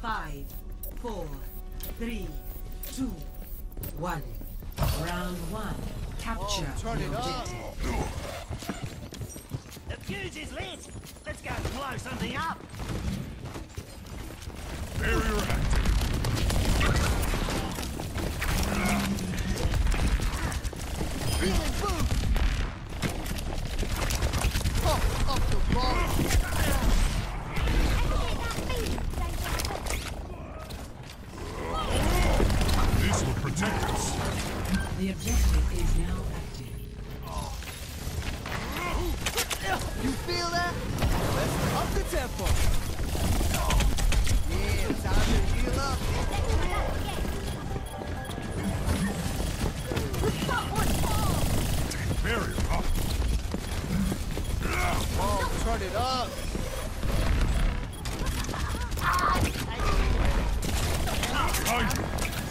5, 4, 3, 2, 1. Round 1. Capture the objective. The fuse is lit! Let's go blow something up! Barrier active. Feeling boost! Pump up the volume! This will protect us. The objective is now active. You feel that? Let's up the tempo! Yeah, time to heal up! Barrier up. Oh, turn it up! Behind you.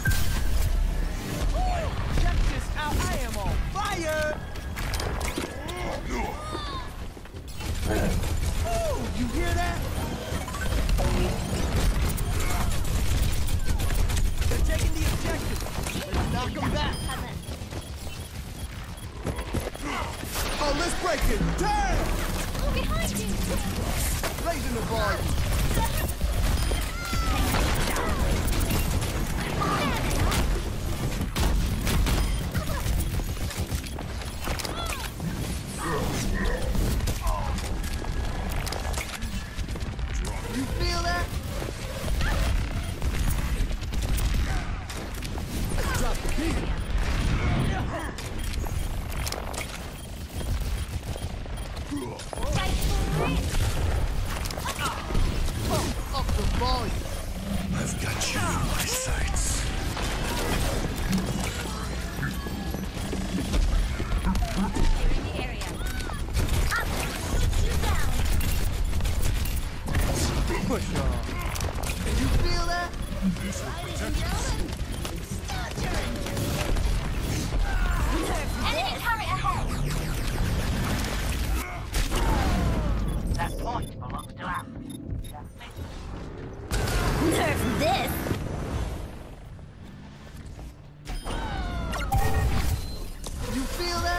Check this out, I am on fire! Oh, you hear that? They're taking the objective. Let's knock them back. Oh, let's break it. Turn! Behind you! Raising the volume. You feel that? Let's drop the beat. Up the volume. I've got you in my sights. Clearing the area. Up! Shoot you down! Push on. Can you feel that? This will Ladies protect and us. gentlemen, start your engines! Enemy turret ahead! That point belongs to us. Nerf this! You feel that?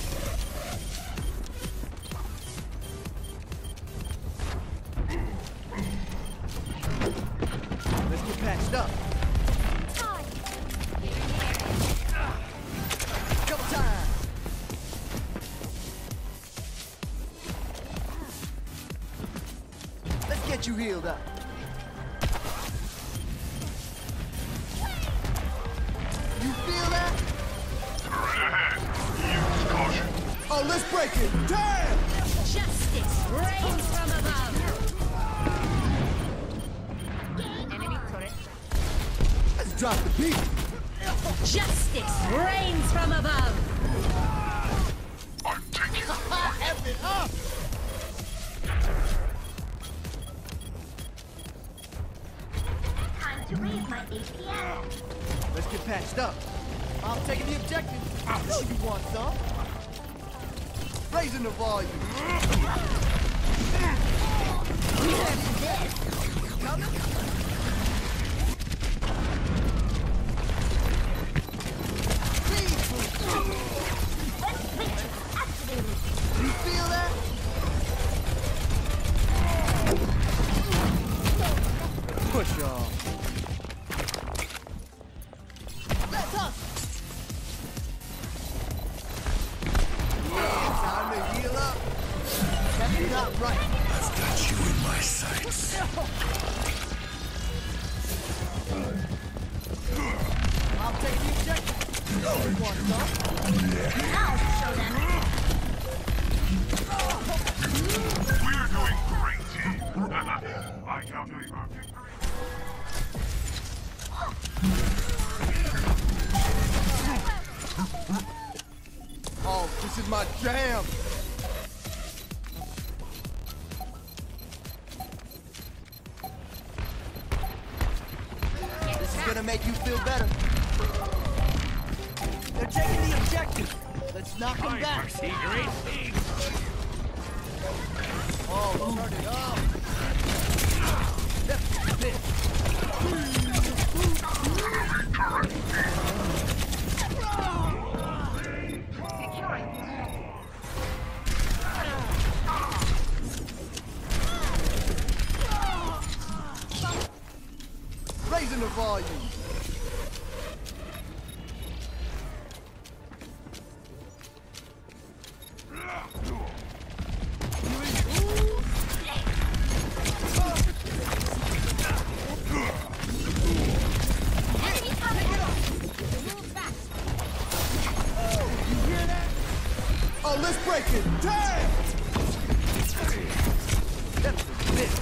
Let's get patched up. Time! Clearing the area. Couple times. Let's get you healed up. You feel that? Right ahead. Use caution. Oh, let's break it. Damn! Justice reigns from above! Enemy turret. Let's drop the beat. Justice reigns from above! I'm taking F it up. Time to raise my APM! Let's get patched up. I'm taking the objective. Ouch. You want some? Raising the volume. This! Coming? Speed boost. Switch activated! You feel that? Push on. Let's up. Yeah, time to heal up. That's not right. I've got you in my sights. I'll take the objective. You want some? I'll show them! We're doing great, team. I calculate our victory. Oh, this is my jam. This is gonna make you feel better. They're taking the objective. Let's knock them back. Great speed! Oh, turn it up. That's it. Raising the volume. Oh, let's break it. Damn! That's a bit.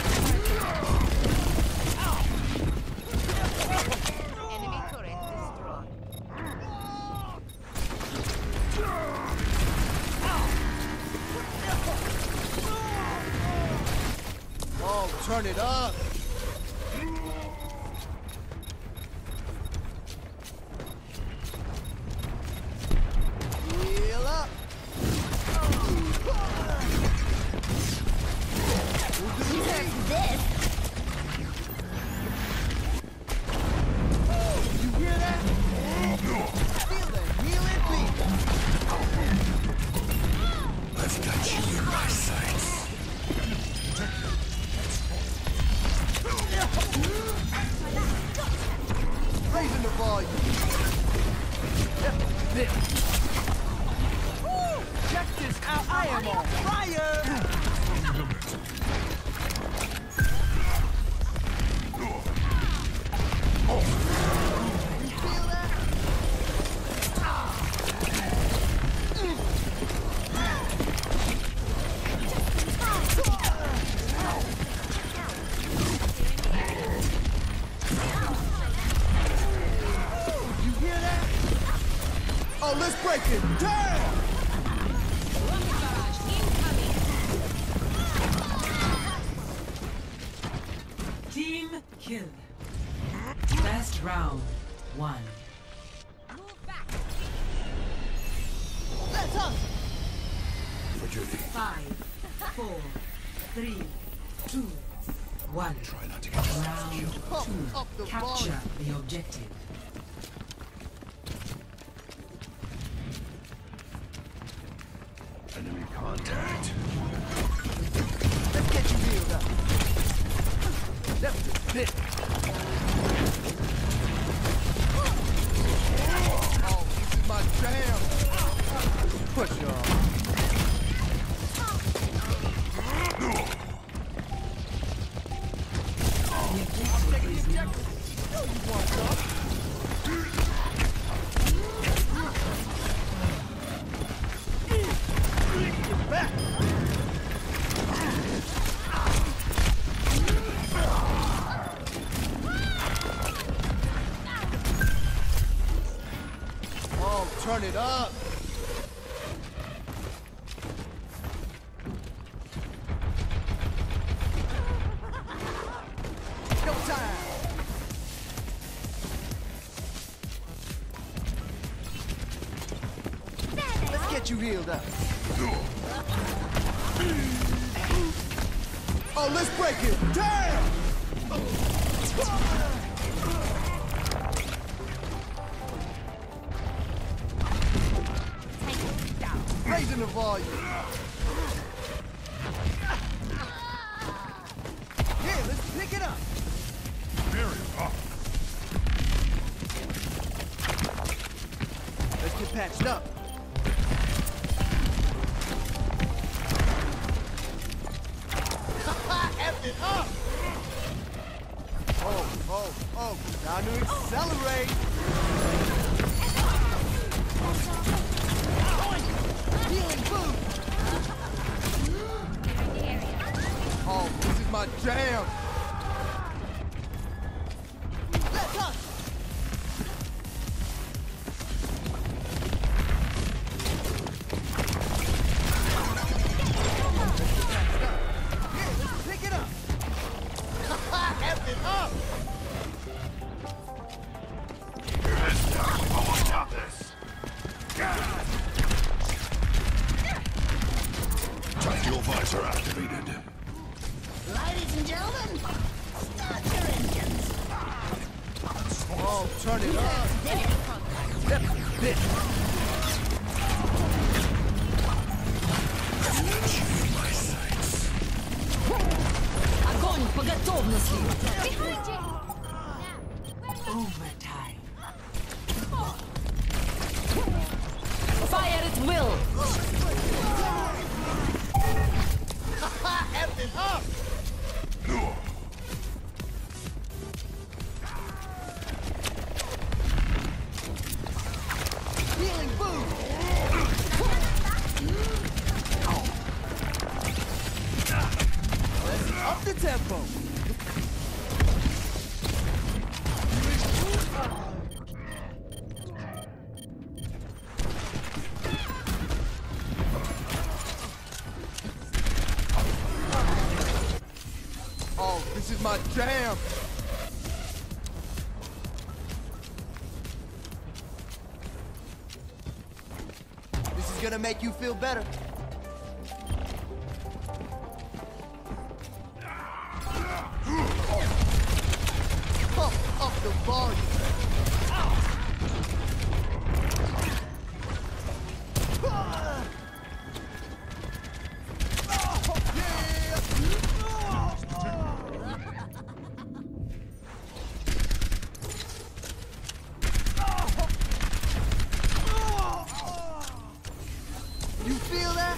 Enemy turret destroyed. Oh, turn it up. Heal up. This. You hear that? Feel the healing beat. I've got you in my sights. Raising the volume. This. Check this out. I am on fire. You feel that? You hear that? Oh, let's break it. Damn! Team kill. Best round 1. Let's up. 5, 4, 3, 2, 1. Try not to get yourself killed. Pump up the Capture volume. the objective. Enemy contact. Let's get you healed up. That's just it. Oh, this is my jam. Push y'all. I'm taking the objective. No, you want some. Get back. Oh, turn it up. No time. Let's get you healed up. Oh, let's break it. Damn! Raising the volume. Yeah, let's pick it up. Very hot. Let's get patched up. F it up. Oh, time to accelerate. Healing boom. Oh, this is my jam. Let's up. Yeah, let's pick it up. F it up. Your head's down. I got this. Tactical visor activated. Ladies and gentlemen, start your engines. Oh, turn it up. That's it. I've got you in my sights. Огонь по готовности! Behind you! Overtime. Fire at will! F it up! Healing boom! Let's up the tempo! Oh, this is my jam! This is gonna make you feel better. Pump up the volume. You feel that?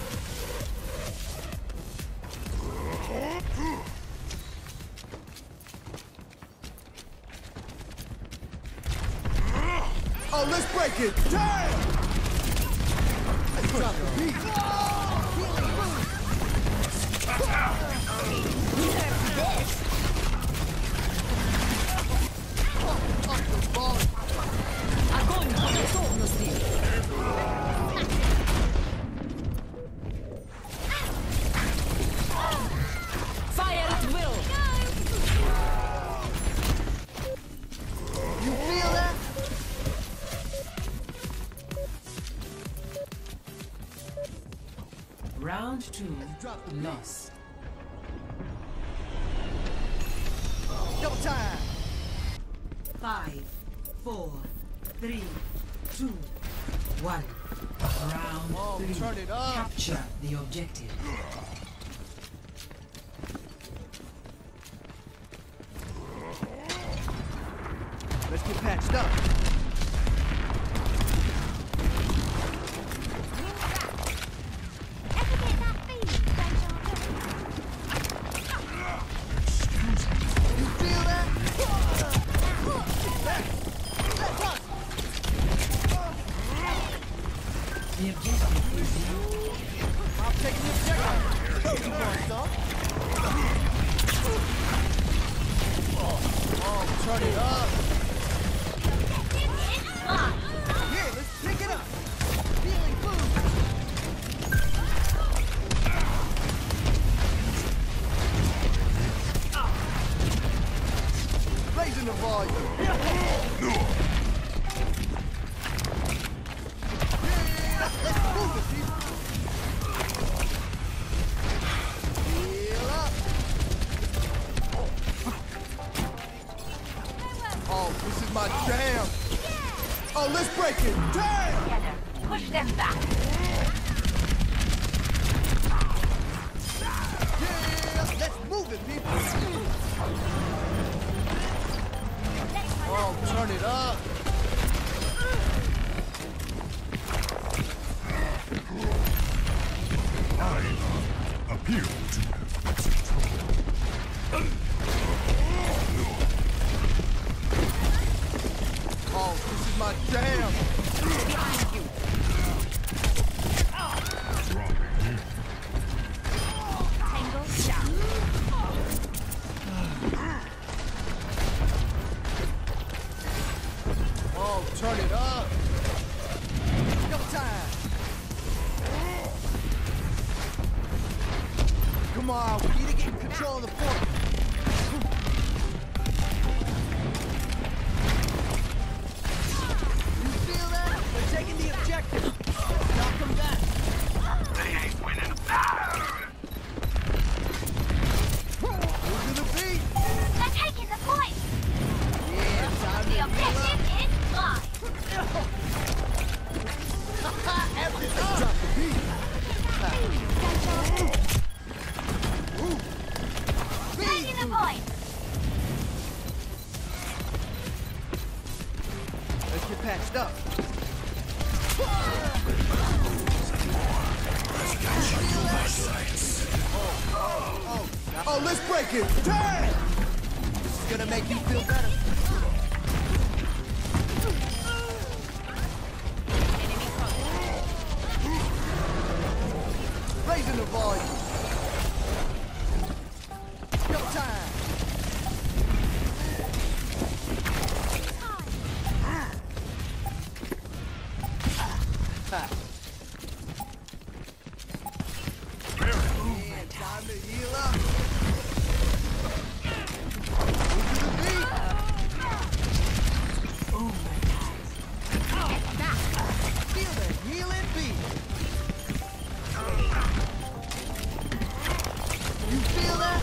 Oh, let's break it! Damn! Let's drop the beat. This. Up the volume. Огонь по готовности! Fire at will! You feel that? Round 2 lost. Double time! 5, 4, 3, 2, 1. Round Oh, 3. turn it up. Capture the objective. Let's get patched up. You feel that? That's us. The objective is I'm taking the objective. You want some? Oh, turn it up. Yeah, let's pick it up. Feeling food. Raising the volume. Yeah, let's move it, people. Heal up. Oh, this is my jam. Oh, let's break it. Damn! Together, push them back. Yeah, let's move it, people. Oh, turn it up. Appeal to Oh, this is my jam. Tango down. Oh, turn it up. Double time. Come on, we need to get control of the point. You feel that? We're taking the objective. Knock them back. They ain't winning. Move to the beat. They're taking the point. Yeah, time to The heal objective is mine. up. Let's drop the beat. Beat. let's break it. Damn! This is gonna make you feel better. Raising the volume. Go time. Yeah, time to heal up. Into the beat. Feel the healing beat. You feel that?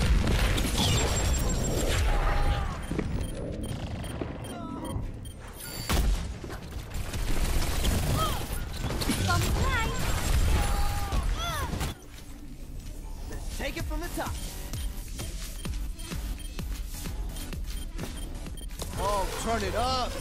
Let's take it from the top. Oh, turn it up.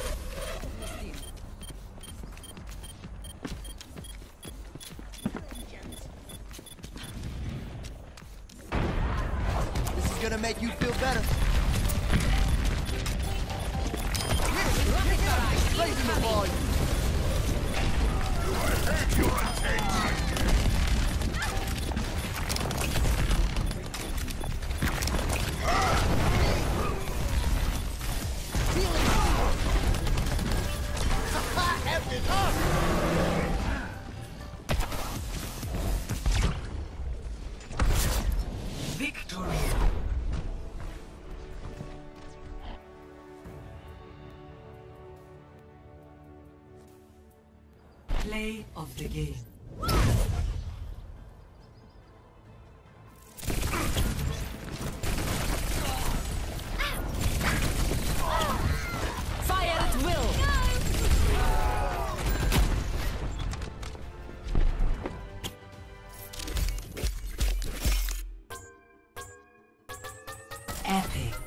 This is gonna make you feel better. Raising the volume. F it up. Victory. Play of the game. Fire at will. Epic.